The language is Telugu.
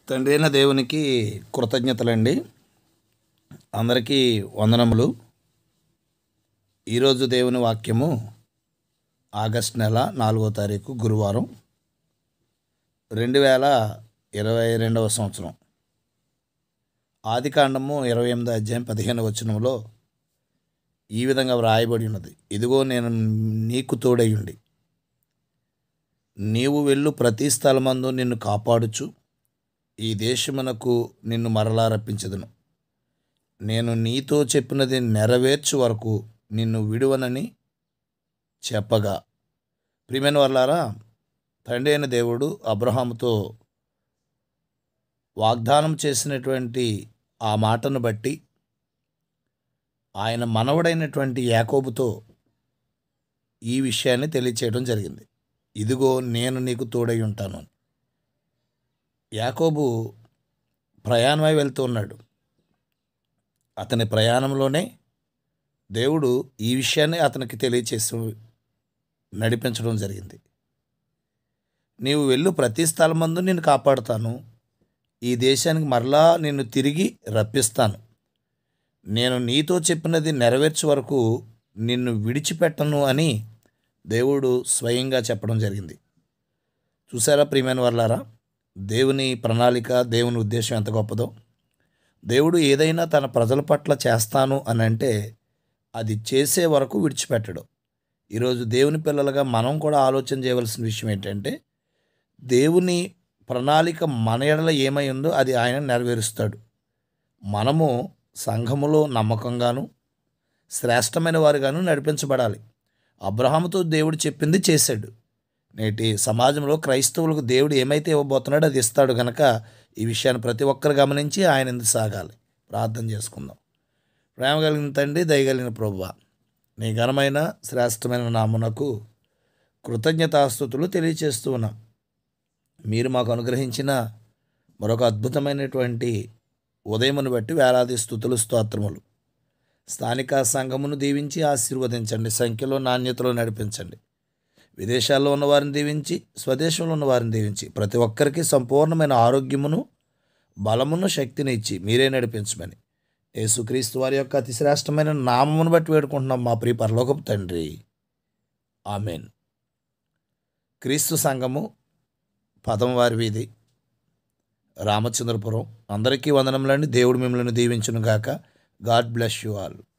తండ్రి అయిన దేవునికి కృతజ్ఞతలండి. అందరికీ వందనములు. ఈరోజు దేవుని వాక్యము ఆగస్ట్ నెల 4వ తారీఖు గురువారం, 2022వ సంవత్సరం. ఆదికాండము 28వ అధ్యాయం 15వ వచనంలో ఈ విధంగా వ్రాయబడి ఉన్నది. ఇదిగో నేను నీకు తోడయుండి నీవు వెళ్ళు ప్రతి స్థలమందు నిన్ను కాపాడుచు ఈ దేశమునకు నిన్ను మరలా రప్పించదును. నేను నీతో చెప్పినది నెరవేర్చు వరకు నిన్ను విడువనని చెప్పగా. ప్రియమైన వారలారా, తండ్రి అయిన దేవుడు అబ్రహాముతో వాగ్దానం చేసినటువంటి ఆ మాటను బట్టి ఆయన మనవడైనటువంటి యాకోబుతో ఈ విషయాన్ని తెలియచేయడం జరిగింది. ఇదిగో నేను నీకు తోడై ఉంటాను. యాకోబు ప్రయాణమై వెళ్తూ ఉన్నాడు. అతని ప్రయాణంలోనే దేవుడు ఈ విషయాన్ని అతనికి తెలియచేసి నడిపించడం జరిగింది. నీవు వెళ్ళు ప్రతి స్థలమందు నిన్ను కాపాడుతాను, ఈ దేశానికి మరలా నిన్ను తిరిగి రప్పిస్తాను, నేను నీతో చెప్పినది నెరవేర్చే వరకు నిన్ను విడిచిపెట్టను అని దేవుడు స్వయంగా చెప్పడం జరిగింది. చూసారా ప్రియమైన వారలారా, దేవుని ప్రణాళిక, దేవుని ఉద్దేశం ఎంత గొప్పదో. దేవుడు ఏదైనా తన ప్రజల పట్ల చేస్తాను అని అంటే అది చేసే వరకు విడిచిపెట్టడు. ఈరోజు దేవుని పిల్లలుగా మనం కూడా ఆలోచన చేయవలసిన విషయం ఏంటంటే, దేవుని ప్రణాళిక మన ఎడల ఏమై ఉందో అది ఆయన నెరవేరుస్తాడు. మనము సంఘములో నమ్మకంగాను శ్రేష్టమైన వారుగాను నడిపించబడాలి. అబ్రహాముతో దేవుడు చెప్పింది చేశాడు. నేటి సమాజంలో క్రైస్తవులకు దేవుడు ఏమైతే ఇవ్వబోతున్నాడో అది ఇస్తాడు కనుక ఈ విషయాన్ని ప్రతి ఒక్కరు గమనించి ఆయన ఎందుకు సాగాలి. ప్రార్థన చేసుకుందాం. ప్రేమ కలిగిన తండ్రి, దయగలిగిన ప్రభువా, నీ ఘనమైన శ్రేష్టమైన నామునకు కృతజ్ఞతాస్తుతులు తెలియచేస్తూ ఉన్నాం. మీరు మాకు అనుగ్రహించిన మరొక అద్భుతమైనటువంటి ఉదయమును బట్టి వేలాది స్తుతులు, స్తోత్రములు. స్థానిక సంఘమును దీవించి ఆశీర్వదించండి, సంఖ్యలో నాణ్యతలో నడిపించండి. విదేశాల్లో ఉన్నవారిని దీవించి, స్వదేశంలో ఉన్నవారిని దీవించి, ప్రతి ఒక్కరికి సంపూర్ణమైన ఆరోగ్యమును, బలమును, శక్తిని ఇచ్చి మీరే నడిపించమని యేసుక్రీస్తు వారి యొక్క అతి శ్రేష్టమైన నామమును బట్టి వేడుకుంటున్నాం మా ప్రియ పరలోకపు తండ్రి, ఆమెన్. క్రీస్తు సంఘము, పదమవారి వీధి, రామచంద్రపురం. అందరికీ వందనములండి. దేవుడు మిమ్మల్ని దీవించును గాక. God bless you all.